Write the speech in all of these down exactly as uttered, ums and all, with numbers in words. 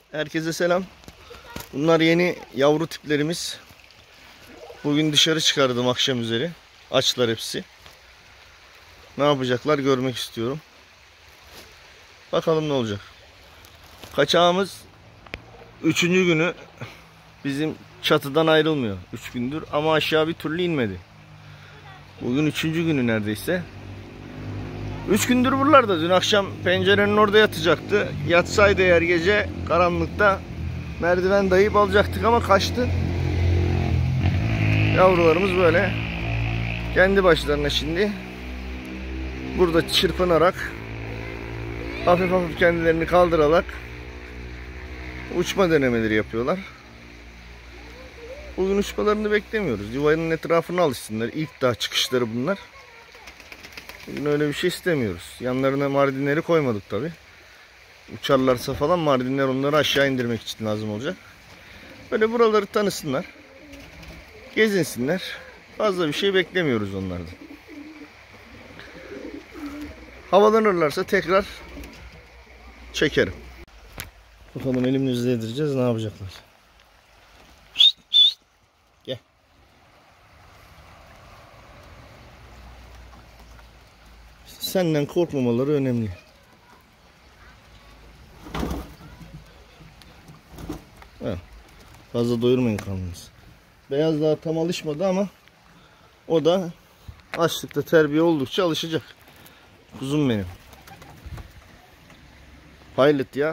Herkese selam. Bunlar yeni yavru tiplerimiz. Bugün dışarı çıkardım akşam üzeri. Açlar hepsi. Ne yapacaklar görmek istiyorum. Bakalım ne olacak. Kaçağımız üçüncü günü bizim çatıdan ayrılmıyor. Üç gündür ama aşağı bir türlü inmedi. Bugün üçüncü günü neredeyse. Üç gündür buralarda. Dün akşam pencerenin orada yatacaktı. Yatsaydı eğer gece karanlıkta merdiven dayayıp alacaktık ama kaçtı. Yavrularımız böyle. Kendi başlarına şimdi. Burada çırpınarak hafif hafif kendilerini kaldırarak uçma denemeleri yapıyorlar. Bugün uçmalarını beklemiyoruz. Yuvanın etrafına alışsınlar. İlk daha çıkışları bunlar. Bugün öyle bir şey istemiyoruz. Yanlarına mardinleri koymadık tabi. Uçarlarsa falan mardinler onları aşağı indirmek için lazım olacak. Böyle buraları tanısınlar. Gezinsinler. Fazla bir şey beklemiyoruz onlardan. Havalanırlarsa tekrar çekerim. Bakalım elimizle yedireceğiz, ne yapacaklar. Şişt, şişt. Gel. Senden korkmamaları önemli. Evet. Fazla doyurmayın karnınızı. Beyaz daha tam alışmadı ama o da açlıkta terbiye oldukça alışacak. Kuzum benim. Pilot ya.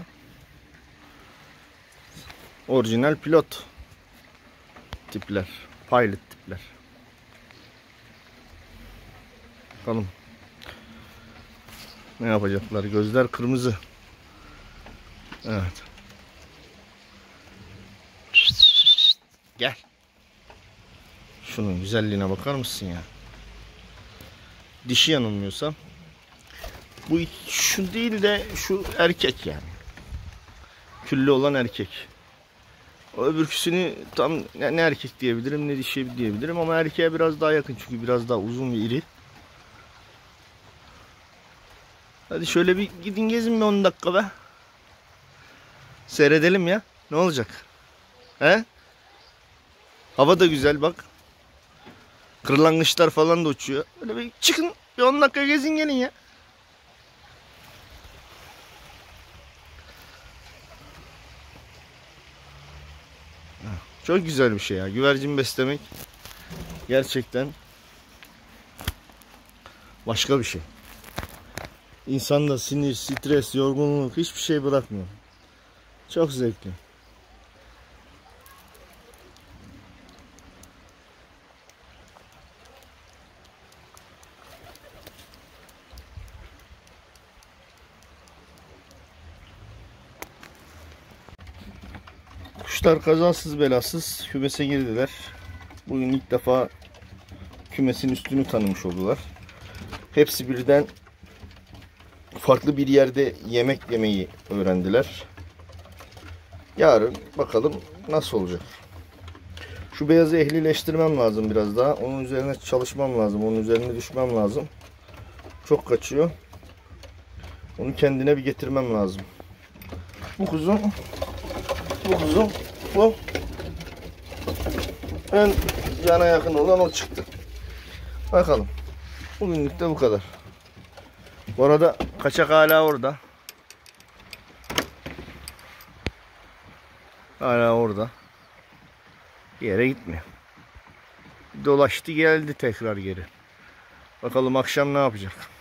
Orijinal pilot tipler. Pilot tipler. Bakalım ne yapacaklar? Gözler kırmızı. Evet. Gel. Şunun güzelliğine bakar mısın ya? Dişi yanılmıyorsam. Bu şu değil de şu erkek yani. Küllü olan erkek. O öbürküsünü tam ne erkek diyebilirim ne dişi diyebilirim ama erkeğe biraz daha yakın çünkü biraz daha uzun ve iri. Hadi şöyle bir gidin gezin bir on dakika be. Seyredelim ya. Ne olacak? He? Hava da güzel bak. Kırlangıçlar falan da uçuyor. Böyle bir çıkın bir on dakika gezin gelin ya. Çok güzel bir şey ya. Güvercin beslemek gerçekten başka bir şey. İnsanda sinir, stres, yorgunluk hiçbir şey bırakmıyor. Çok zevkli. Kuşlar kazasız belasız kümese girdiler. Bugün ilk defa kümesin üstünü tanımış oldular. Hepsi birden farklı bir yerde yemek yemeyi öğrendiler. Yarın bakalım nasıl olacak. Şu beyazı ehlileştirmem lazım biraz daha. Onun üzerine çalışmam lazım. Onun üzerine düşmem lazım. Çok kaçıyor. Onu kendine bir getirmem lazım. Bu kuzum Bu kuzum bu en yana yakın olan o çıktı. Bakalım. Bugünlük de bu kadar. Bu arada kaçak hala orada. Hala orada. Bir yere gitmiyor. Dolaştı geldi tekrar geri. Bakalım akşam ne yapacak.